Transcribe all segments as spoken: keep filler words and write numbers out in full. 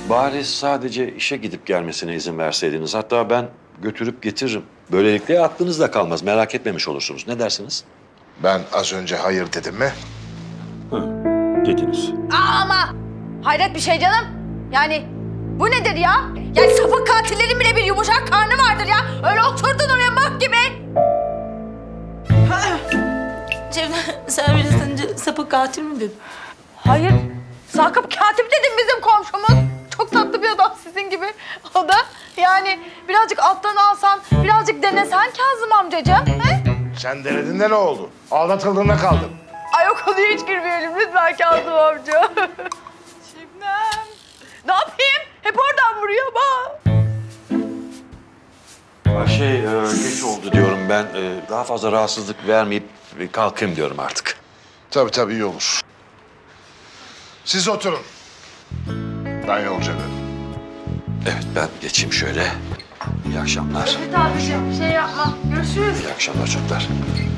Bari sadece işe gidip gelmesine izin verseydiniz. Hatta ben götürüp getiririm. Böylelikle aklınız da kalmaz. Merak etmemiş olursunuz. Ne dersiniz? Ben az önce hayır dedim mi? Hı, dediniz. Aa, ama hayret bir şey canım. Yani bu nedir ya? Yani sapık katillerin bile bir yumuşak karnı vardır ya. Öyle oturdun oraya mak gibi. Cemile, sen biraz önce sapık katil mi dedin? Hayır. Sakıp katip dedim bizim komşumuz. Çok tatlı bir adam sizin gibi. O da yani birazcık alttan alsan, birazcık denesen Kazım amcacığım. He? Sen denedin de ne oldu? Aldatıldığında kaldın. Ay o konuya hiç girmeyelim lütfen Kazım amca. Şebnem. Ne yapayım? Hep oradan vuruyor bak. Şey, e, geç oldu diyorum ben. E, daha fazla rahatsızlık vermeyip e, kalkayım diyorum artık. Tabii tabii iyi olur. Siz oturun. Ben yolcu ederim. Evet, ben geçeyim şöyle. İyi akşamlar. Evet abiciğim şey yapma. Görüşürüz. İyi akşamlar çocuklar.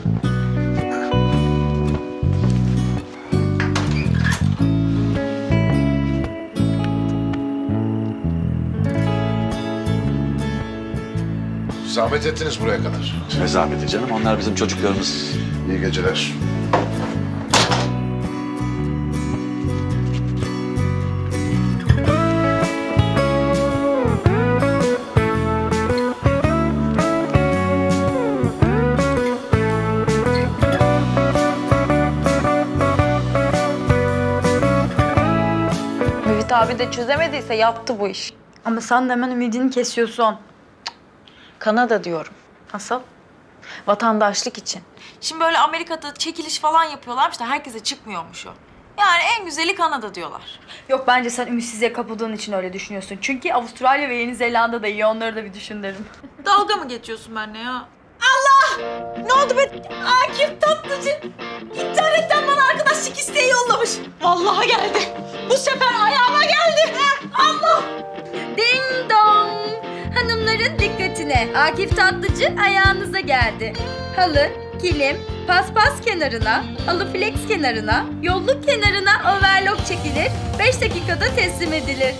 Zahmet ettiniz buraya kadar. Ne zahmeti canım, onlar bizim çocuklarımız. İyi geceler. Müfit abi de çözemediyse yattı bu iş. Ama sen de hemen ümidini kesiyorsun. Kanada diyorum. Nasıl? Vatandaşlık için. Şimdi böyle Amerika'da çekiliş falan yapıyorlarmış da herkese çıkmıyormuş o. Yani en güzeli Kanada diyorlar. Yok bence sen ümitsizliğe kapıldığın için öyle düşünüyorsun. Çünkü Avustralya ve Yeni Zelanda da iyi. Onları da bir düşün derim. Dalga mı geçiyorsun benimle ya? Allah! Ne oldu be? Akif Tatlıcı internetten bana arkadaşlık isteği yollamış. Vallahi geldi. Bu sefer ayağıma geldi. Allah! Ding dong! Hanımların dikkatine. Akif Tatlıcı ayağınıza geldi. Halı, kilim, paspas kenarına, halı flex kenarına, yolluk kenarına overlock çekilir. Beş dakikada teslim edilir.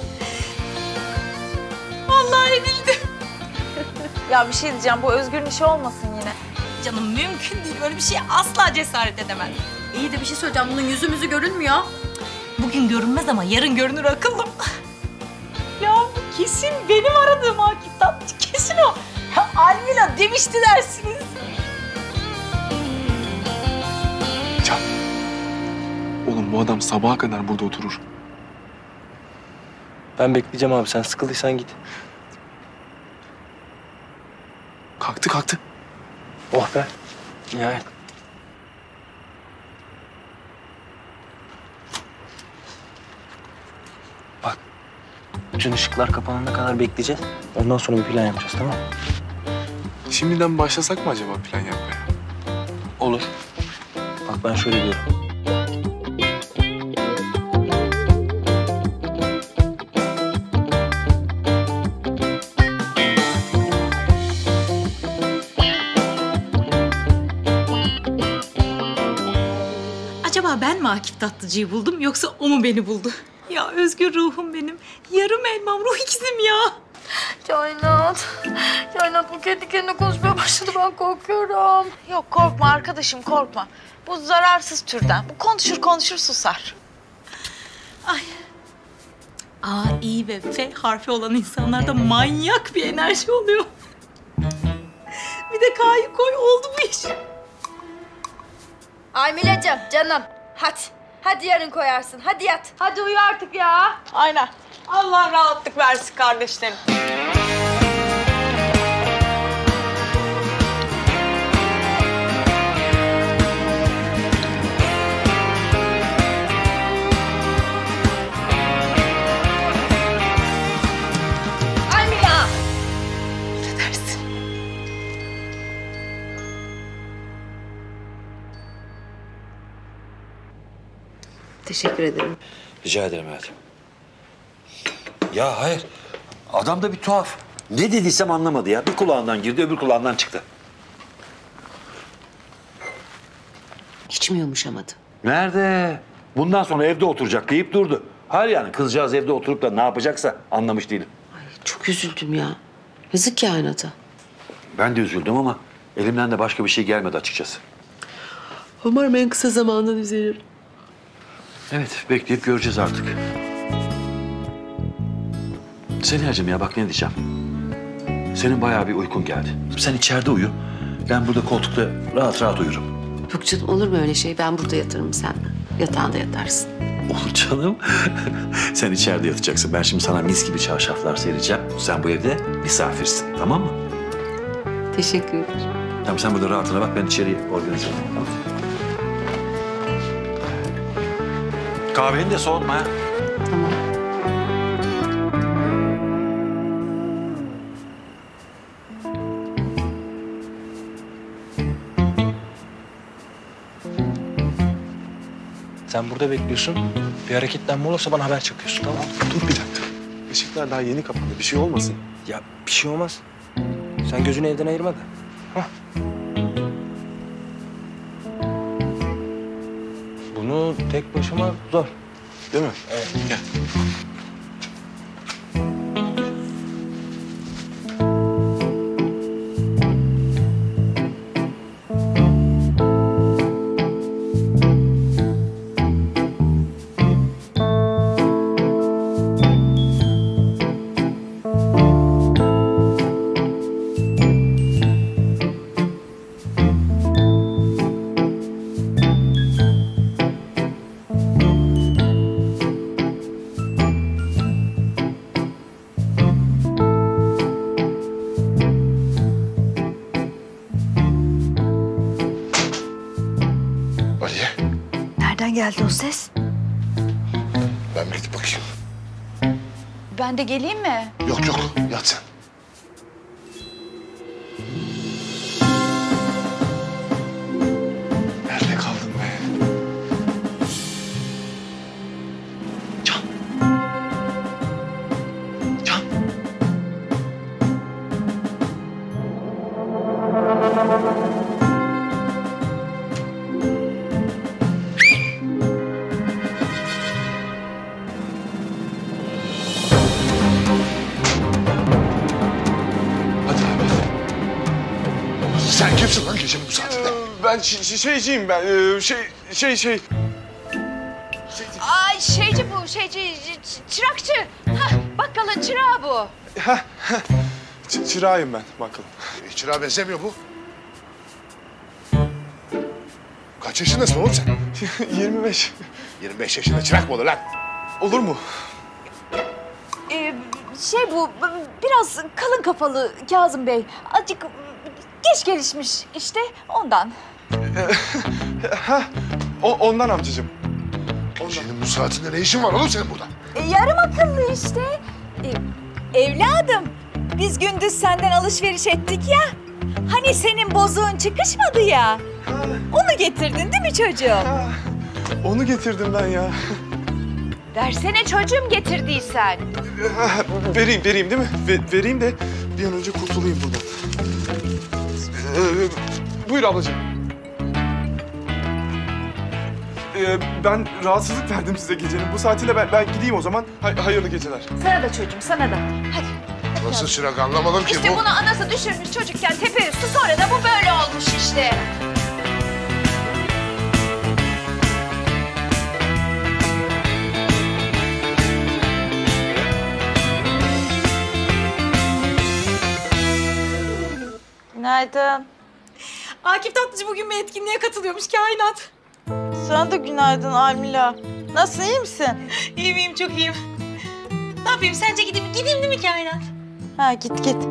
Vallahi edildi. Ya bir şey diyeceğim, bu Özgür'ün işi olmasın yine. Canım mümkün değil, böyle bir şeye asla cesaret edemem. İyi de bir şey söyleyeceğim. Bunun yüzümüzü görünmüyor. Bugün görünmez ama yarın görünür akıllım. Ya bu kesin benim aradığım Akif Tatlıcı, kesin o. Ya Almila demişti dersiniz. Can. Oğlum bu adam sabaha kadar burada oturur. Ben bekleyeceğim abi. Sen sıkıldıysan git. Kalktı kalktı. Oh be. Nihayet. Bak. Bütün ışıklar kapanana kadar bekleyeceğiz. Ondan sonra bir plan yapacağız, tamam mı? Şimdiden başlasak mı acaba plan yapmaya? Olur. Bak ben şöyle diyorum. Acaba ben mi Akif Tatlıcı'yı buldum yoksa o mu beni buldu? Ya Özgür ruhum benim. Yarım elmam, ruh ikizim ya. Kainat. Kainat bu kendi kendine konuşmaya başladı. Ben korkuyorum. Yok korkma arkadaşım, korkma. Bu zararsız türden. Bu konuşur konuşur susar. Ay. A, İ ve F harfi olan insanlarda manyak bir enerji oluyor. Bir de K'yı koy, oldu bu iş. Aymilacığım canım hadi. Hadi yarın koyarsın. Hadi yat. Hadi uyu artık ya. Aynen. Allah rahatlık versin kardeşlerim. Aymila. Ne dersin? Teşekkür ederim. Rica ederim hayatım. Ya hayır, adam da bir tuhaf. Ne dediysem anlamadı ya. Bir kulağından girdi, öbür kulağından çıktı. Hiç mi yumuşamadı? Nerede? Bundan sonra evde oturacak deyip durdu. Hayır yani kızcağız evde oturup da ne yapacaksa anlamış değilim. Çok üzüldüm ya. Yazık kainata. Ben de üzüldüm ama elimden de başka bir şey gelmedi açıkçası. Umarım en kısa zamanda düzelir. Evet, bekleyip göreceğiz artık. Senacığım ya bak ne diyeceğim. Senin bayağı bir uykun geldi. Sen içeride uyu. Ben burada koltukta rahat rahat uyurum. Yok canım, olur mu öyle şey? Ben burada yatarım, sen yatağında yatarsın. Olur canım. Sen içeride yatacaksın. Ben şimdi sana mis gibi çarşaflar sereceğim. Sen bu evde misafirsin, tamam mı? Teşekkür ederim. Tamam sen burada rahatına bak. Ben içeriye organize olayım, tamam mı? Kahveni de soğutma ha. Tamam. Sen burada bekliyorsun. Bir hareketlenme olursa bana haber çakıyorsun, tamam mı? Dur bir dakika. Işıklar daha yeni kapandı. Bir şey olmasın. Ya bir şey olmaz. Sen gözünü evden ayırma da. Hah. Bunu tek başıma zor. Değil mi? Evet. Gel. Aliye, Nereden geldi o ses? ben bir gidip bakayım. Ben de geleyim mi? Yok yok, yat sen. Nerede kaldın be? Can. Can. Hadi abi. Sen kimsin lan gecenin bu saatinde? Ben şi- şeyciyim ben. Ee, Şey şey şey. Ay şeyci bu, şeyci, ç- çırakçı. Hah, bakkalın çırağı bu. Heh, heh. Ç- çırağıyım ben bakalım. E, çırağa benzemiyor bu. Kaç yaşındasın oğlum sen? yirmi beş. yirmi beş yaşında çırak mı olur lan? Olur mu? Ee, şey bu, biraz kalın kafalı Kazım Bey. Azıcık geç gelişmiş işte ondan. Heh. O, ondan amcacığım. Gecenin bu saatinde ne işin var oğlum senin burada? E, yarım akıllı işte. E, evladım, biz gündüz senden alışveriş ettik ya. Hani senin bozuğun çıkışmadı ya. Onu getirdin değil mi çocuğum? Ha, onu getirdim ben ya. Versene çocuğum getirdiysen. Ha, vereyim, vereyim değil mi? Ve- vereyim de bir an önce kurtulayım buradan. Ee, buyur ablacığım. Ee, ben rahatsızlık verdim size gecenin. Bu saatiyle ben, ben gideyim o zaman. Hay- hayırlı geceler. Sana da çocuğum, sana da. Hadi. Nasıl çırak anlamadım ki İşte bu. bunu anası düşürmüş çocukken tepe üstü, sonra da bu böyle olmuş işte. Günaydın. Akif Tatlıcı bugün bir etkinliğe katılıyormuş, kainat. Sana da günaydın Almila. Nasılsın, iyi misin? İyiyim iyiyim, çok iyiyim. Ne yapayım, sence gideyim, gideyim değil mi kainat? Ha git git.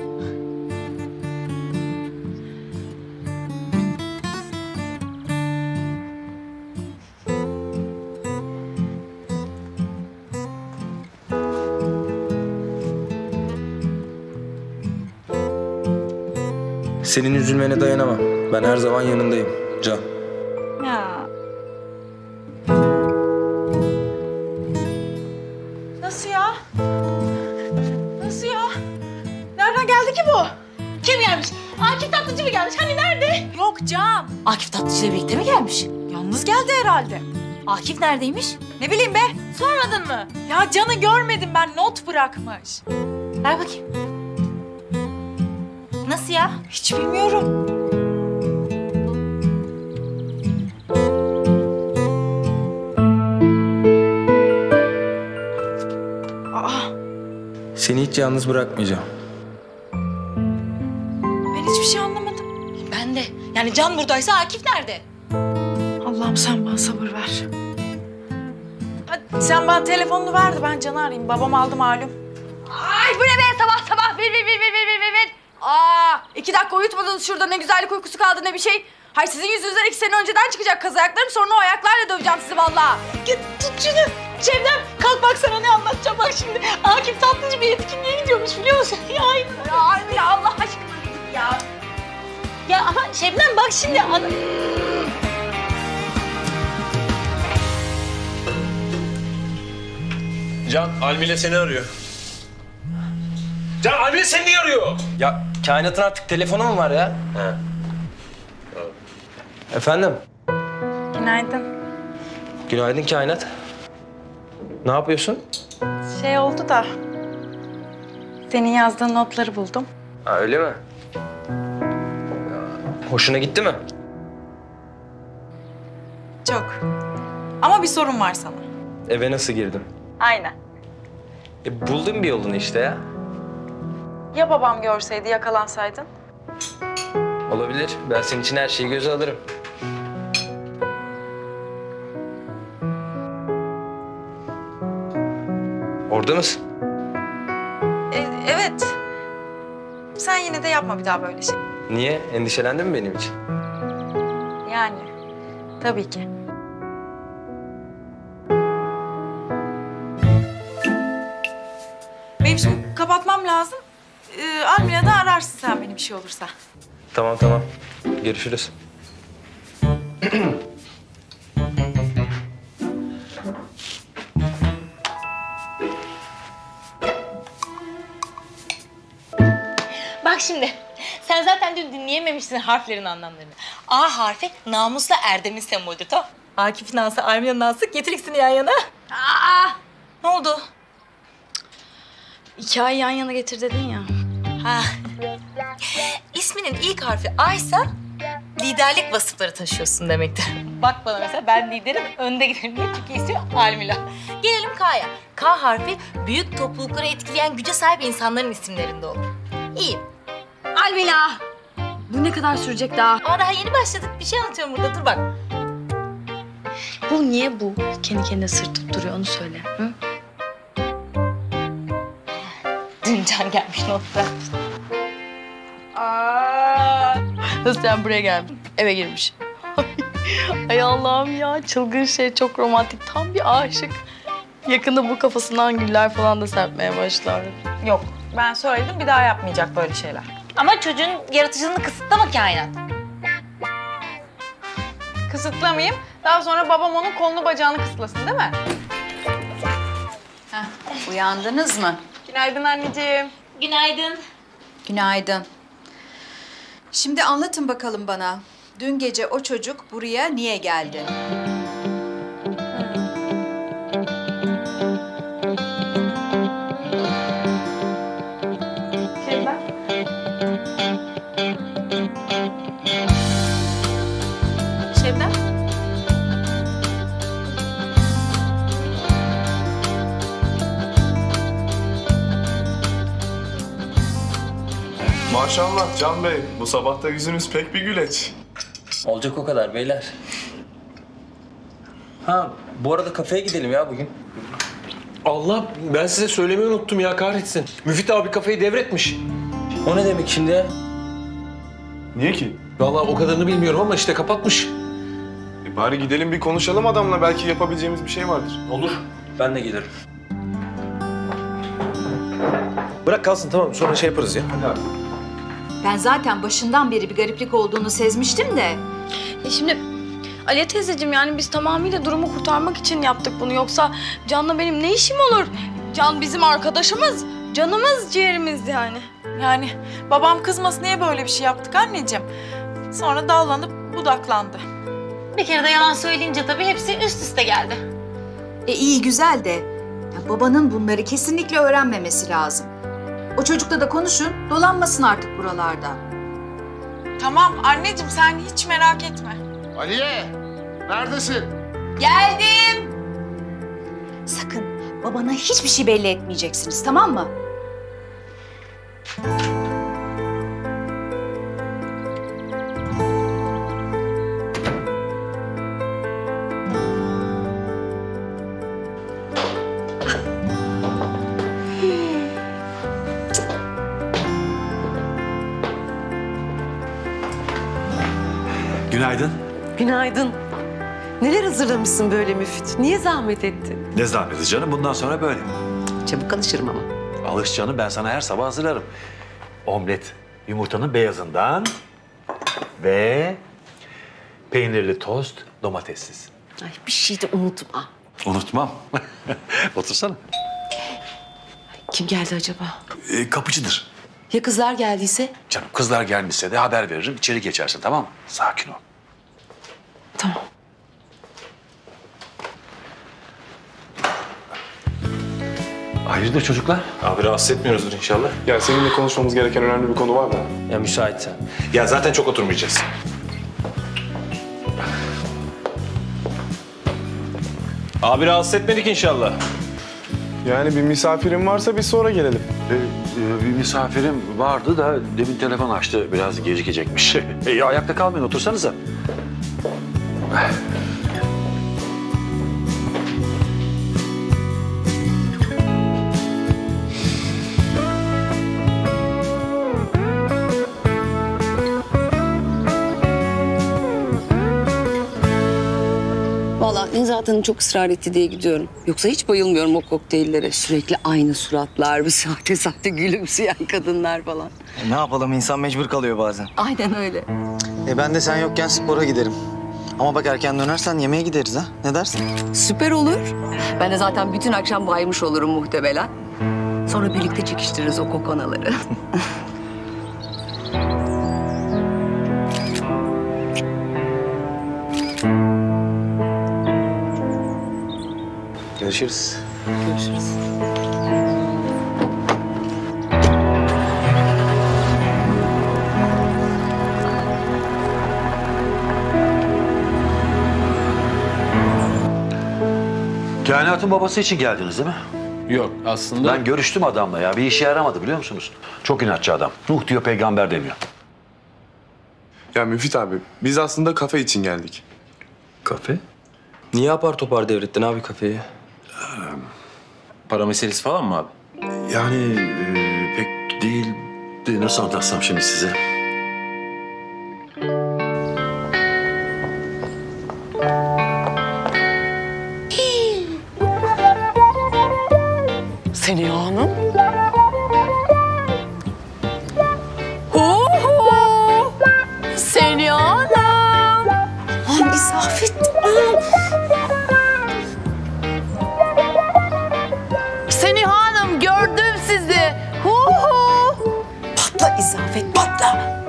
Senin üzülmene dayanamam. Ben her zaman yanındayım Can. Ya. Nasıl ya? Nasıl ya? Nereden geldi ki bu? Kim gelmiş? Akif Tatlıcı mı gelmiş? Hani nerede? Yok Can. Akif Tatlıcı ile birlikte mi gelmiş? Yalnız geldi herhalde. Akif neredeymiş? Ne bileyim be. Sormadın mı? Ya Can'ı görmedim ben, not bırakmış. Ver bakayım. Nasıl ya? Hiç bilmiyorum. Seni hiç yalnız bırakmayacağım. Ben hiçbir şey anlamadım. Ben de. Yani Can buradaysa Akif nerede? Allah'ım sen bana sabır ver. Hadi sen bana telefonunu ver de ben Can'ı arayayım. Babam aldı malum. Ay bu ne be sabah sabah bir bir bir bir bir bir bir. Aa iki dakika uyutmadınız şurada ne güzellik uykusu kaldı ne bir şey. Hay sizin yüzünüzden iki sene önceden çıkacak kaz ayaklarım sonra o ayaklarla döveceğim sizi vallahi. Git tut şunu. Şebnem kalk bak sana ne anlatacağım bak şimdi. Akif Tatlıcı bir etkinliğe gidiyormuş biliyor musun? Ya aynen. Ya Almila Allah aşkına bir git ya. Ya ama Şebnem bak şimdi. Ana... Can, Almile seni arıyor. Can, Almile seni niye arıyor? Ya kainatın artık telefonu mu var ya? He. Efendim? Günaydın. Günaydın kainat. Ne yapıyorsun? Şey oldu da... Senin yazdığın notları buldum. Ha öyle mi? Hoşuna gitti mi? Çok. Ama bir sorun var sana. Eve nasıl girdin? Aynen. E, buldum bir yolunu işte ya. Ya babam görseydi, yakalansaydın? Olabilir. Ben senin için her şeyi göze alırım. Orada mısın? E, evet. Sen yine de yapma bir daha böyle şey. Niye? Endişelendin mi benim için? Yani. Tabii ki. Benim şimdi kapatmam lazım. Ee, Almila da ararsın sen beni bir şey olursa. Tamam tamam. Görüşürüz. Bak şimdi. Sen zaten dün dinleyememişsin harflerin anlamlarını. A harfi namusla erdemin sembolüdür tamam. Akif'in ansı, Almila'nın ansı getir ikisini yan yana. Aa Ne oldu? iki ay yan yana getir dedin ya. Ha. İsminin ilk harfi A'ysa liderlik vasıfları taşıyorsun demektir. Bak bana mesela ben liderim, önde giderim diye çünkü istiyor Almila. Gelelim K'ya. K harfi büyük toplulukları etkileyen güce sahip insanların isimlerinde olur. İyi. Almila! Bu ne kadar sürecek daha? Ama daha yeni başladık. Bir şey anlatıyorum burada. Dur bak. Bu niye bu? Kendi kendine sırtıp duruyor onu söyle. Hı? Dün Can gelmiş not bırakmış. Aa! Nasıl sen buraya geldin? Eve girmiş. Ay Allah'ım ya çılgın şey çok romantik. Tam bir aşık. Yakında bu kafasından güller falan da serpmeye başlar. Yok. Ben söyledim bir daha yapmayacak böyle şeyler. Ama çocuğun yaratıcılığını kısıtlama kainat. Kısıtlamayayım. Daha sonra babam onun kolunu bacağını kısıtlasın değil mi? Uyandınız mı? Günaydın anneciğim. Günaydın. Günaydın. Şimdi anlatın bakalım bana. Dün gece o çocuk buraya niye geldi? Şebnem. Şebnem. Maşallah Can Bey, bu sabah da yüzünüz pek bir güleç. Olacak o kadar beyler. Ha bu arada kafeye gidelim ya bugün. Allah, ben size söylemeyi unuttum ya kahretsin. Müfit abi kafeyi devretmiş. O ne demek şimdi ya? Niye ki? Vallahi o kadarını bilmiyorum ama işte kapatmış. E bari gidelim bir konuşalım adamla, belki yapabileceğimiz bir şey vardır. Olur. Ben de gelirim. Bırak kalsın tamam, sonra şey yaparız ya. Hadi abi. Ben zaten başından beri bir gariplik olduğunu sezmiştim de. E şimdi Aliye teyzeciğim yani biz tamamıyla durumu kurtarmak için yaptık bunu. Yoksa Can'la benim ne işim olur? Can bizim arkadaşımız, canımız, ciğerimiz yani. Yani babam kızmasın diye böyle bir şey yaptık anneciğim. Sonra dallanıp budaklandı. Bir kere de yalan söyleyince tabii hepsi üst üste geldi. E iyi güzel de ya babanın bunları kesinlikle öğrenmemesi lazım. O çocukla da konuşun, dolanmasın artık buralarda. Tamam anneciğim sen hiç merak etme. Aliye, neredesin? Geldim. Sakın babana hiçbir şey belli etmeyeceksiniz, tamam mı? Günaydın. Günaydın. Neler hazırlamışsın böyle Müfit? Niye zahmet ettin? Ne zahmeti canım, bundan sonra böyle. Çabuk alışırım ama. Alış canım, ben sana her sabah hazırlarım. Omlet, yumurtanın beyazından ve peynirli tost, domatessiz. Ay bir şey de unutma. Unutmam. Otursana. Kim geldi acaba? Ee, kapıcıdır. Ya kızlar geldiyse? Canım kızlar gelmişse de haber veririm, içeri geçersin, tamam mı? Sakin ol. Tamam. Hayırdır çocuklar? Abi rahatsız etmiyoruzdur inşallah. Ya seninle konuşmamız gereken önemli bir konu var da. Ya müsaitsen. Ya zaten çok oturmayacağız. Abi rahatsız etmedik inşallah. Yani bir misafirin varsa biz sonra gelelim. Ee, e, bir misafirim vardı da demin telefon açtı, biraz gecikecekmiş. E, ya, ayakta kalmayın, otursanıza. Vallahi Nezahat Hanım çok ısrar etti diye gidiyorum. Yoksa hiç bayılmıyorum o kokteyllere. Sürekli aynı suratlar, bir sahte sahte gülümseyen kadınlar falan. E, ne yapalım, insan mecbur kalıyor bazen. Aynen öyle. E ben de sen yokken spora giderim. Ama bak erken dönersen yemeğe gideriz ha. Ne dersin? Süper olur. Ben de zaten bütün akşam baymış olurum muhtemelen. Sonra birlikte çekiştiririz o kokonaları. Görüşürüz. Görüşürüz. Kainatın babası için geldiniz değil mi? Yok aslında... Ben görüştüm adamla ya, bir işe yaramadı biliyor musunuz? Çok inatçı adam. Nuh diyor, peygamber demiyor. Ya Müfit abi, biz aslında kafe için geldik. Kafe? Niye apar topar devrettin abi kafeyi? Para meselesi falan mı abi? Yani e, pek değil de nasıl anlatsam şimdi size? Seniha Hanım. Hu hu. Seniha Hanım. Aman İsafet. Seniha Hanım gördüm sizi. Hu hu. Patla İsafet patla.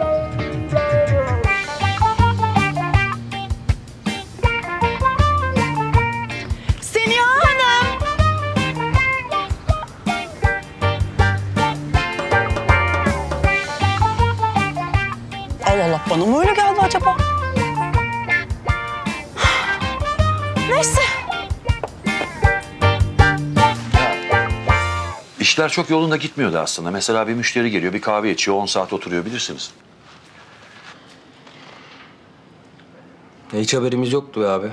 Seniha Hanım. Allah Allah, bana mı öyle geldi acaba? Neyse. İşler çok yolunda gitmiyordu aslında. Mesela bir müşteri geliyor, bir kahve içiyor, on saat oturuyor, bilirsiniz. Ya hiç haberimiz yoktu be abi.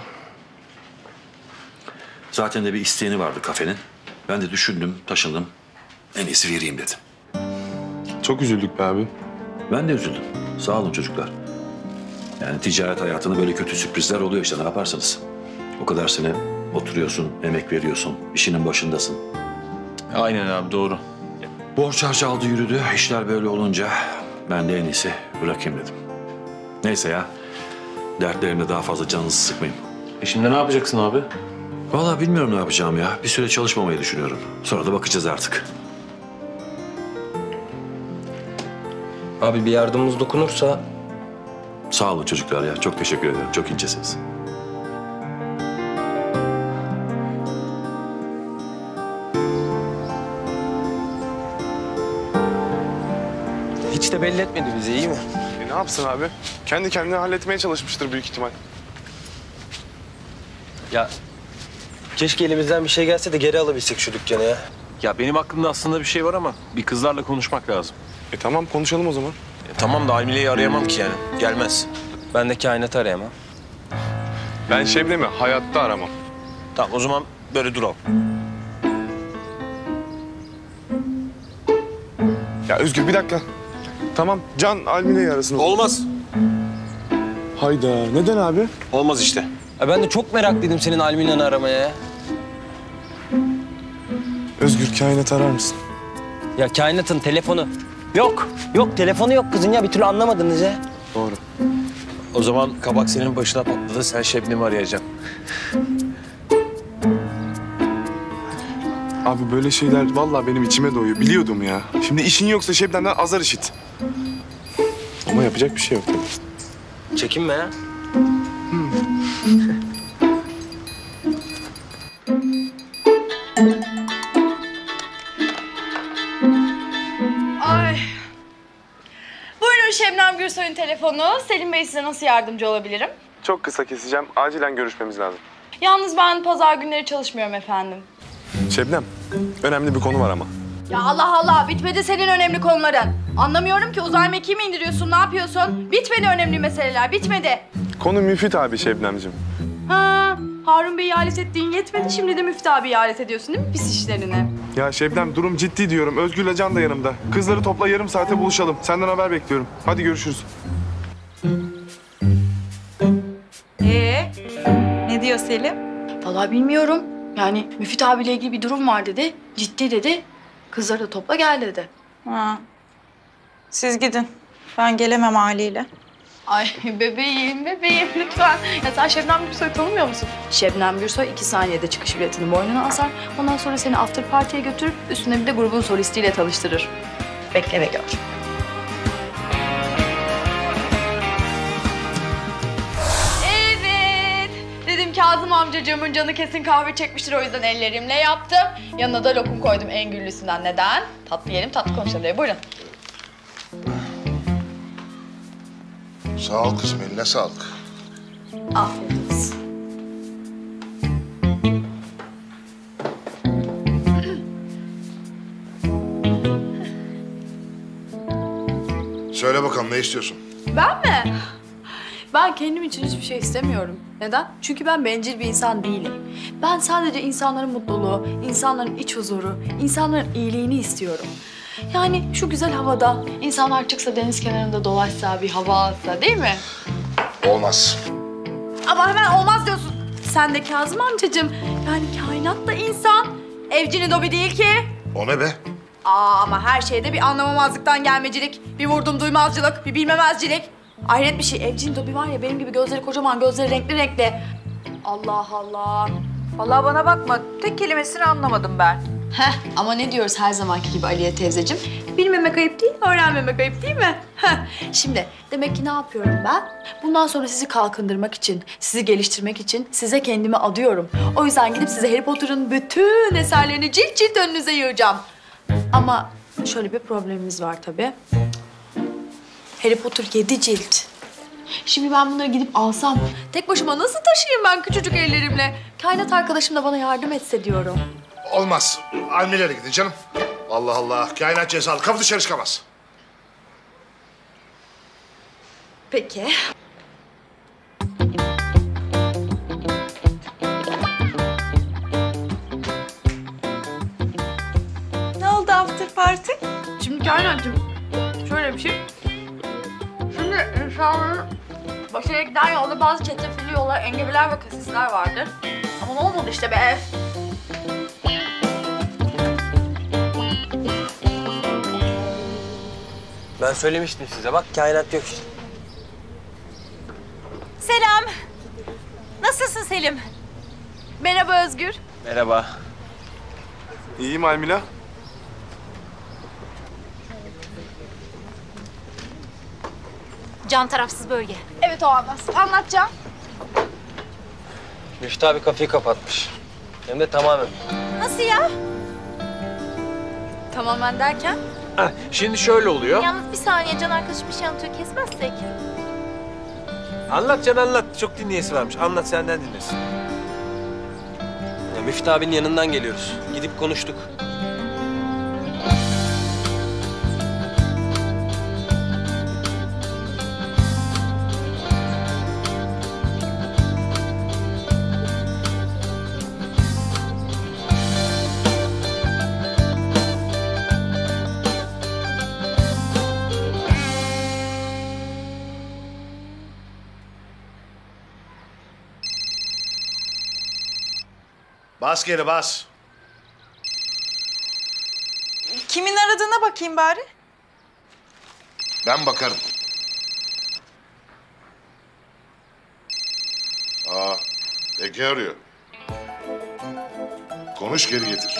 Zaten de bir isteğini vardı kafenin. Ben de düşündüm, taşındım. En iyisi vereyim dedim. Çok üzüldük be abi. Ben de üzüldüm. Sağ olun çocuklar. Yani ticaret hayatında böyle kötü sürprizler oluyor işte, ne yaparsınız? O kadar sene oturuyorsun, emek veriyorsun, işinin başındasın. Aynen abi doğru. Borç harcı aldı yürüdü. İşler böyle olunca ben de en iyisi bırakayım dedim. Neyse ya, dertlerimle daha fazla canınızı sıkmayayım. E şimdi ne yapacaksın abi? Vallahi bilmiyorum ne yapacağım ya. Bir süre çalışmamayı düşünüyorum. Sonra da bakacağız artık. Abi bir yardımımız dokunursa... Sağ olun çocuklar ya. Çok teşekkür ederim. Çok incesiniz. Hiç de belli etmedi bize, iyi mi? E ne yapsın abi? Kendi kendine halletmeye çalışmıştır büyük ihtimal. Ya keşke elimizden bir şey gelse de geri alabilsek şu dükkanı ya. Ya benim aklımda aslında bir şey var ama bir kızlarla konuşmak lazım. E tamam konuşalım o zaman. E, tamam da Almile'yi arayamam ki yani. Gelmez. Ben de kainatı arayamam. Ben Şebnem'i hayatta aramam. Tamam o zaman böyle duralım. Ya Özgür bir dakika. Tamam Can Almile'yi arasın. Olmaz. Hayda neden abi? Olmaz işte. Ya ben de çok meraklıydım senin Almile'ni aramaya ya. Özgür kainatı arar mısın? Ya kainatın telefonu. Yok. Yok telefonu yok kızın ya. Bir türlü anlamadınız ya. Doğru. O zaman kabak senin başına patladı. Sen Şebnem'i arayacaksın. Abi böyle şeyler vallahi benim içime doğuyor. Biliyordum ya. Şimdi işin yoksa Şebnem'den azar işit. Ama yapacak bir şey yok tabii. Çekinme ya. Ay. Buyurun Şebnem Gürsoy'un telefonu. Selim Bey size nasıl yardımcı olabilirim? Çok kısa keseceğim. Acilen görüşmemiz lazım. Yalnız ben pazar günleri çalışmıyorum efendim. Şebnem, önemli bir konu var ama. Ya Allah Allah, bitmedi senin önemli konuların. Anlamıyorum ki, uzay mekiği mi indiriyorsun, ne yapıyorsun? Bitmedi önemli meseleler, bitmedi. Konu Müfit abi Şebnemciğim. Ha, Harun Bey'i alet ettiğin yetmedi, şimdi de Müftü abiyi alet ediyorsun değil mi pis işlerini? Ya Şebnem durum ciddi diyorum. Özgür'le Can da yanımda. Kızları topla yarım saate buluşalım. Senden haber bekliyorum. Hadi görüşürüz. Ee, ne diyor Selim? Vallahi bilmiyorum. Yani Müfit abiyle ilgili bir durum var dedi. Ciddi dedi. Kızları da topla gel dedi. Ha. Siz gidin. Ben gelemem haliyle. Ay bebeğim, bebeğim lütfen. Ya sen Şebnem Gürsoy'u tanımıyor musun? Şebnem Gürsoy iki saniyede çıkış biletini boynuna asar. Ondan sonra seni after party'ye götürüp üstüne bir de grubun solistiyle tanıştırır. Bekle ve gör. Evet. Dedim Kazım amcacığımın canı kesin kahve çekmiştir, o yüzden ellerimle yaptım. Yanına da lokum koydum en güllüsünden. Neden? Tatlı yiyelim, tatlı konuşalım diye. Buyurun. Sağ ol kızım, eline sağlık. Afiyet olsun. Söyle bakalım, ne istiyorsun? Ben mi? Ben kendim için hiçbir şey istemiyorum. Neden? Çünkü ben bencil bir insan değilim. Ben sadece insanların mutluluğu, insanların iç huzuru, insanların iyiliğini istiyorum. Yani şu güzel havada insanlar çıksa deniz kenarında dolaşsa, bir hava alsa değil mi? Olmaz. Ama hemen olmaz diyorsun. Sen de Kazım amcacığım. Yani kainat da insan. Evcini dobi değil ki. O ne be? Aa ama her şeyde bir anlamamazlıktan gelmecilik, bir vurdum duymazcılık, bir bilmemezcilik. Hayret bir şey. Evcin Dobi var ya, benim gibi gözleri kocaman, gözleri renkli renkli. Allah Allah. Vallahi bana bakma. Tek kelimesini anlamadım ben. Heh, ama ne diyoruz her zamanki gibi Aliye teyzeciğim? Bilmemek ayıp değil, öğrenmemek ayıp değil mi? Heh, şimdi demek ki ne yapıyorum ben? Bundan sonra sizi kalkındırmak için, sizi geliştirmek için size kendimi adıyorum. O yüzden gidip size Harry Potter'ın bütün eserlerini cilt cilt önünüze yığacağım. Ama şöyle bir problemimiz var tabii. Harry Potter yedi cilt. Şimdi ben bunları gidip alsam tek başıma nasıl taşıyayım ben küçücük ellerimle? Kainat arkadaşım da bana yardım etse diyorum. Olmaz. Almilere gidin canım. Allah Allah. Kainat cezalı. Kapı dışarı çıkamaz. Peki. Ne oldu after party? Şimdi Kainat'cığım şöyle bir şey. Şimdi insanların başarıya giden yolda bazı çetrefilli yollar, engebeler ve kasisler vardır. Ama ne olmadı işte be. Ben söylemiştim size. Bak kainat yok işte. Selam. Nasılsın Selim? Merhaba Özgür. Merhaba. İyiyim Almila. Can tarafsız bölge. Evet o anlat. Anlatacağım. Müftü abi kafeyi kapatmış. Hem de tamamen. Nasıl ya? Tamamen derken? Heh, şimdi şöyle oluyor. Yalnız bir saniye, can arkadaşım bir şey anlatıyor, kesmezsek. Anlat Can anlat. Çok dinleyesi varmış. Anlat senden dinlesin. Ya Müftü abinin yanından geliyoruz. Gidip konuştuk. Bas geri bas. Kimin aradığına bakayım bari. Ben bakarım. Aa, Ege arıyor. Konuş geri getir.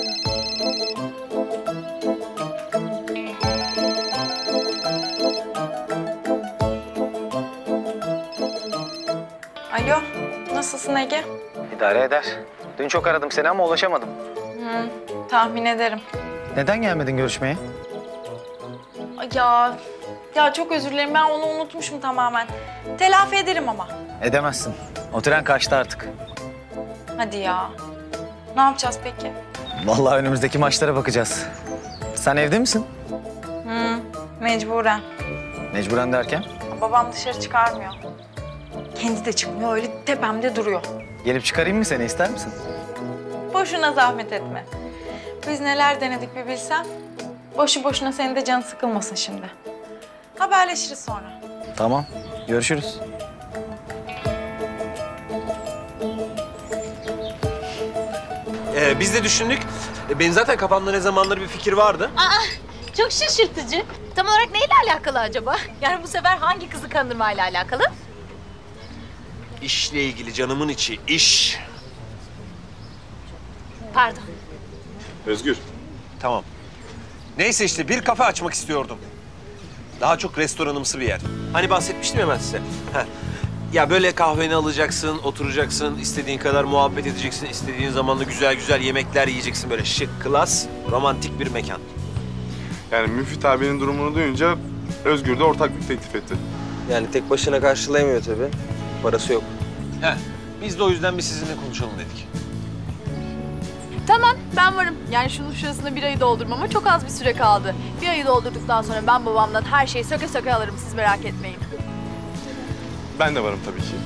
Alo, nasılsın Ege? İdare eder. Dün çok aradım seni ama ulaşamadım. Hı, tahmin ederim. Neden gelmedin görüşmeye? Ay Ya, ya çok özür dilerim. Ben onu unutmuşum tamamen. Telafi ederim ama. Edemezsin. O tren kaçtı artık. Hadi ya. Ne yapacağız peki? Vallahi önümüzdeki maçlara bakacağız. Sen evde misin? Hı, mecburen. Mecburen derken? Babam dışarı çıkarmıyor. Kendi de çıkmıyor, öyle tepemde duruyor. Gelip çıkarayım mı seni, ister misin? Boşuna zahmet etme. Biz neler denedik bir bilsem. Boşu boşuna senin de canın sıkılmasın şimdi. Haberleşiriz sonra. Tamam, görüşürüz. Ee, biz de düşündük. Ee, benim zaten kafamda ne zamandır bir fikir vardı. Aa, çok şaşırtıcı. Tam olarak neyle alakalı acaba? Yani bu sefer hangi kızı kandırmayla alakalı? İşle ilgili canımın içi, iş. Pardon. Özgür. Tamam. Neyse işte bir kafe açmak istiyordum. Daha çok restoranımsı bir yer. Hani bahsetmiştim ya ben size. Heh. Ya böyle kahveni alacaksın, oturacaksın, istediğin kadar muhabbet edeceksin, istediğin zaman da güzel güzel yemekler yiyeceksin. Böyle şık, klas, romantik bir mekan. Yani Müfit abinin durumunu duyunca Özgür de ortaklık teklif etti. Yani tek başına karşılayamıyor tabii. Parası yok. Heh. Biz de o yüzden bir sizinle konuşalım dedik. Tamam, ben varım. Yani şunun şurasında bir ayı doldurmama çok az bir süre kaldı. Bir ayı doldurduktan sonra ben babamdan her şeyi söke söke alırım, siz merak etmeyin. Ben de varım tabii ki.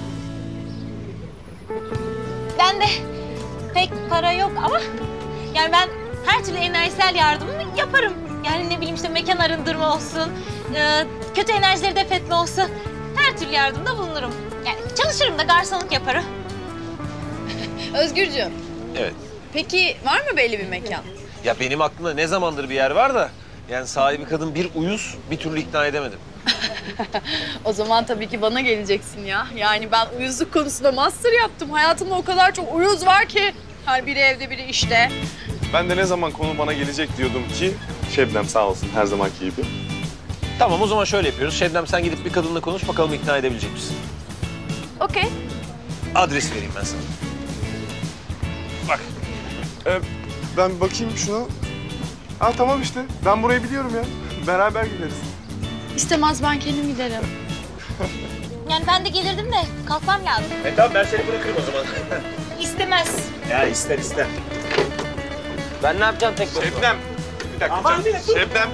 Ben de pek para yok ama yani ben her türlü enerjisel yardımımı yaparım. Yani ne bileyim işte mekan arındırma olsun, e, kötü enerjileri def etme olsun. Her türlü yardımda bulunurum. Yani çalışırım da garsonluk yaparım. Özgürcüğüm, Evet. peki var mı belli bir mekan? Ya benim aklımda ne zamandır bir yer var da yani sahibi kadın bir uyuz, bir türlü ikna edemedim. O zaman tabii ki bana geleceksin ya. Yani ben uyuzluk konusunda master yaptım. Hayatımda o kadar çok uyuz var ki. Her biri evde, biri işte. Ben de ne zaman konu bana gelecek diyordum ki Şebnem sağ olsun her zamanki gibi. Tamam o zaman şöyle yapıyoruz. Şebnem sen gidip bir kadınla konuş bakalım ikna edebilecek misin? Okey. Adres vereyim ben sana. Bak. Ee, ben bakayım şuna. Aa tamam işte. Ben burayı biliyorum ya. Beraber gideriz. İstemez, ben kendim giderim. Yani ben de gelirdim de kalkmam lazım. E tamam ben seni bırakırım o zaman. İstemez. Ya ister ister. Ben ne yapacağım tek başıma? Şebnem. Bir dakika. Aman canım. Şebnem.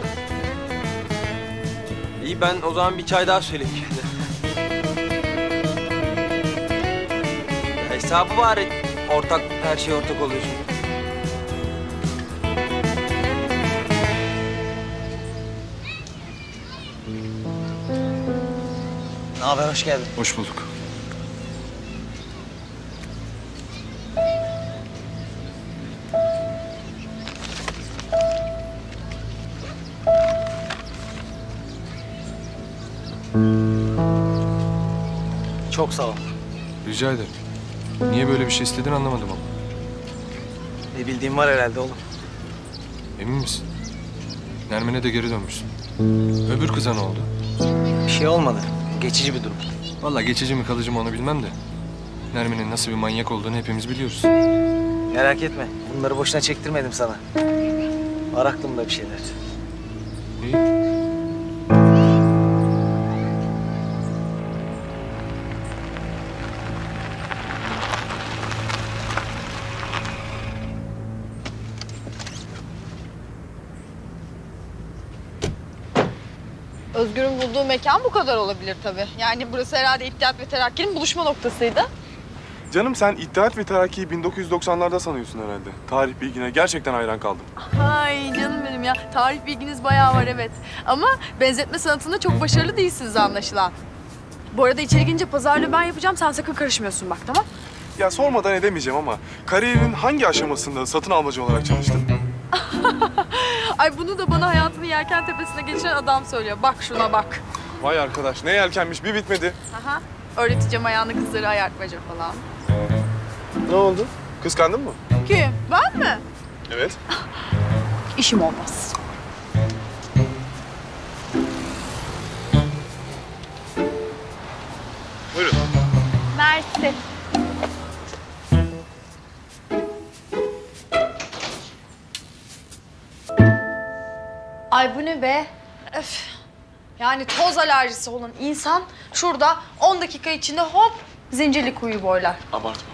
İyi ben o zaman bir çay daha söyleyeyim kendine. Ya hesabı bari. Ortak, her şey ortak oluyorsun. Ne haber, hoş geldin. Hoş bulduk. Çok sağ ol. Rica ederim. Niye böyle bir şey istedin anlamadım ama. Ne bildiğim var herhalde oğlum. Emin misin? Nermin'e de geri dönmüşsün. Öbür kıza ne oldu? Bir şey olmadı. Geçici bir durum. Vallahi geçici mi kalıcı mı onu bilmem de. Nermin'in nasıl bir manyak olduğunu hepimiz biliyoruz. Merak etme. Bunları boşuna çektirmedim sana. Var aklımda bir şeyler. İyi. Özgür'ün bulduğu mekan bu kadar olabilir tabii. Yani burası herhalde İttihat ve Terakki'nin buluşma noktasıydı. Canım sen İttihat ve Terakki'yi bin dokuz yüz doksanlarda sanıyorsun herhalde. Tarih bilgine gerçekten hayran kaldım. Ay canım benim ya. Tarih bilginiz bayağı var evet. Ama benzetme sanatında çok başarılı değilsiniz anlaşılan. Bu arada içeri girince pazarlığı ben yapacağım. Sen sakın karışmıyorsun bak, tamam? Ya sormadan edemeyeceğim ama kariyerinin hangi aşamasında satın almacı olarak çalıştın? Ay bunu da bana hayatını yelken tepesine geçiren adam söylüyor. Bak şuna bak. Vay arkadaş ne yelkenmiş bir bitmedi. Aha. Öğreteceğim ayağını kızları ayartmaca falan. Ne oldu? Kıskandın mı? Kim? Ben mi? Evet. İşim olmaz. Buyurun. Mersi. Ay bu ne be? Öf. Yani toz alerjisi olan insan şurada on dakika içinde hop Zincirlikuyu boylar. Abartma.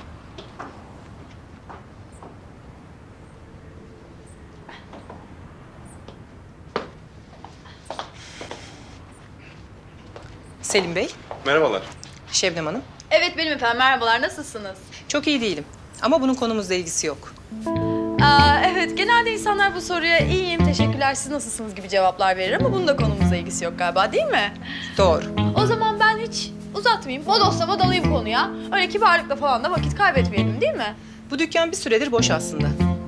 Selim Bey, Merhabalar. Şebnem Hanım. Evet benim efendim, merhabalar, nasılsınız? Çok iyi değilim ama bunun konumuzla ilgisi yok. Aa, evet, genelde insanlar bu soruya iyiyim, teşekkürler, siz nasılsınız gibi cevaplar verir ama bunun da konumuzla ilgisi yok galiba, değil mi? Doğru. O zaman ben hiç uzatmayayım, bodoslama dalayım konuya. Öyle kibarlıkla falan da vakit kaybetmeyelim, değil mi? Bu dükkan bir süredir boş aslında.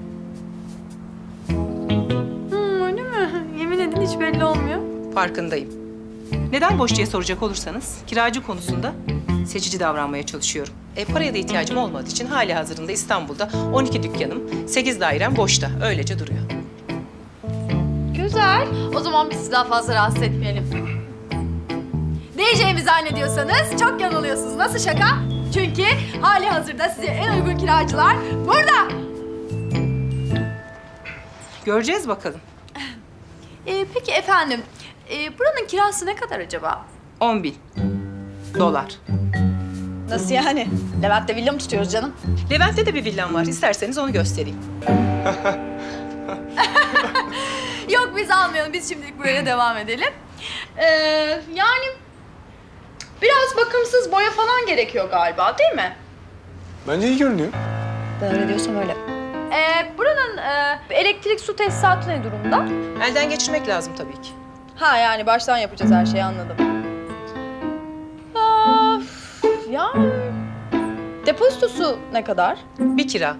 Hmm, öyle mi? Yemin edin hiç belli olmuyor. Farkındayım. Neden boş diye soracak olursanız, kiracı konusunda seçici davranmaya çalışıyorum. E, paraya da ihtiyacım olmadığı için hali hazırında İstanbul'da on iki dükkanım, sekiz dairem boşta. Öylece duruyor. Güzel. O zaman biz sizi daha fazla rahatsız etmeyelim. Diyeceğimi zannediyorsanız çok yanılıyorsunuz. Nasıl şaka? Çünkü hali hazırda size en uygun kiracılar burada. Göreceğiz bakalım. Ee, peki efendim, e, buranın kirası ne kadar acaba? On bin dolar. Nasıl yani? Levent'te villa mı tutuyoruz canım? Levent'te de bir villam var. İsterseniz onu göstereyim. Yok biz almayalım. Biz şimdilik buraya devam edelim. Ee, yani biraz bakımsız boya falan gerekiyor galiba, değil mi? Bence iyi görünüyor. Ben öyle diyorsam öyle. Ee, buranın e, elektrik su tesisatı ne durumda? Elden geçirmek lazım tabii ki. Ha yani baştan yapacağız her şeyi, anladım. Aa, yani depozitosu ne kadar? Bir kira.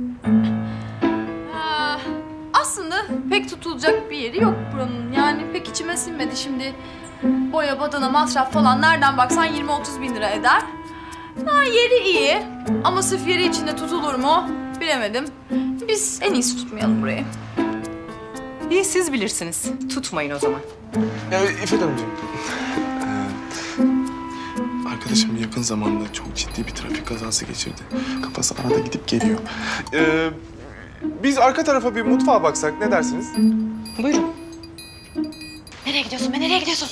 Aa, aslında pek tutulacak bir yeri yok buranın. Yani pek içime sinmedi şimdi. Boya, badana, masraf falan nereden baksan yirmi otuz bin lira eder. Ha, yeri iyi ama sırf yeri içinde tutulur mu bilemedim. Biz en iyisi tutmayalım burayı. İyi, siz bilirsiniz. Tutmayın o zaman. Ya İffet Hanımcığım. Ee, arkadaşım yakın zamanda çok ciddi bir trafik kazası geçirdi. Kafası arada gidip geliyor. Ee, biz arka tarafa bir mutfağa baksak ne dersiniz? Buyurun. Nereye gidiyorsun be, nereye gidiyorsun?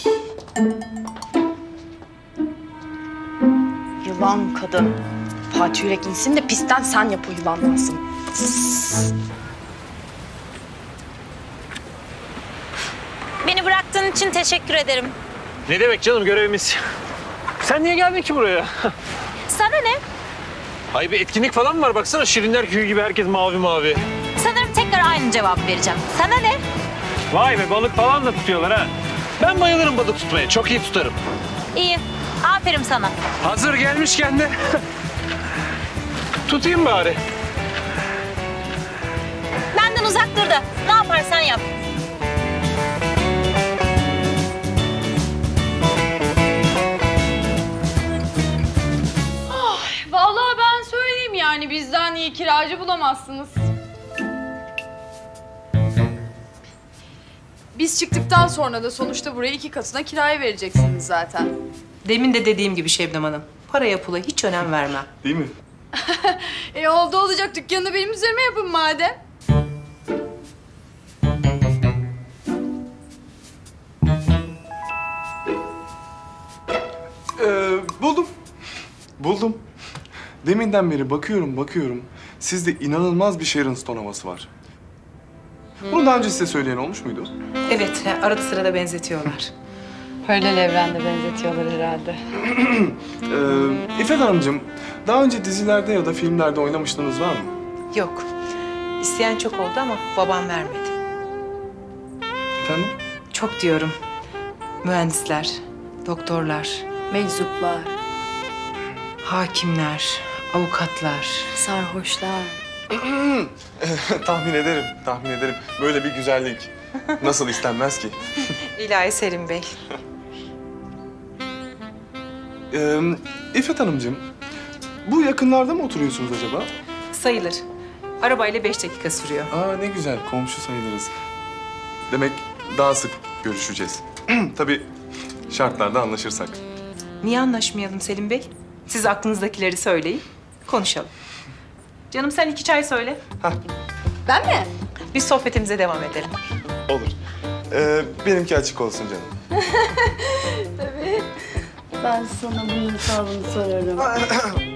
Yılan kadın. Fatih Yürek insin de pistten sen yap o yılanlansın. Beni bıraktığın için teşekkür ederim. Ne demek canım, görevimiz. Sen niye geldin ki buraya? Sana ne? Hay bir etkinlik falan mı var? Baksana Şirinler Köyü gibi herkes mavi mavi. Sanırım tekrar aynı cevap vereceğim. Sana ne? Vay be, balık falan da tutuyorlar ha. Ben bayılırım balık tutmaya. Çok iyi tutarım. İyi. Aferin sana. Hazır gelmişken de tutayım bari. Benden uzak dur da ne yaparsan yap. Oh, vallahi ben söyleyeyim yani bizden iyi kiracı bulamazsınız. Biz çıktıktan sonra da sonuçta buraya iki katına kiraya vereceksiniz zaten. Demin de dediğim gibi Şebnem Hanım. Paraya pula hiç önem vermem. Değil mi? E oldu olacak, dükkanı benim üzerime yapın madem. Buldum. Deminden beri bakıyorum, bakıyorum. Sizde inanılmaz bir Sharon Stone havası var. Bunu daha önce size söyleyen olmuş muydu? Evet, arada sırada benzetiyorlar. Paralel evrende benzetiyorlar herhalde. Ee, İffet Hanımcığım, daha önce dizilerde ya da filmlerde oynamışlığınız var mı? Yok. İsteyen çok oldu ama babam vermedi. Efendim? Çok diyorum. Mühendisler, doktorlar, Meczuplar, hakimler, avukatlar. sarhoşlar. Tahmin ederim, tahmin ederim. Böyle bir güzellik nasıl istenmez ki? İlahi Selim Bey. Ee, İffet Hanımcığım, bu yakınlarda mı oturuyorsunuz acaba? Sayılır. Arabayla beş dakika sürüyor. Aa ne güzel, komşu sayılırız. Demek daha sık görüşeceğiz. Tabii şartlarda anlaşırsak. Niye anlaşmayalım Selim Bey? Siz aklınızdakileri söyleyin, konuşalım. Canım sen iki çay söyle. Ben mi? Biz sohbetimize devam edelim. Olur. Ee, benimki açık olsun canım. Tabii. Ben sana bunun hesabını sorarım.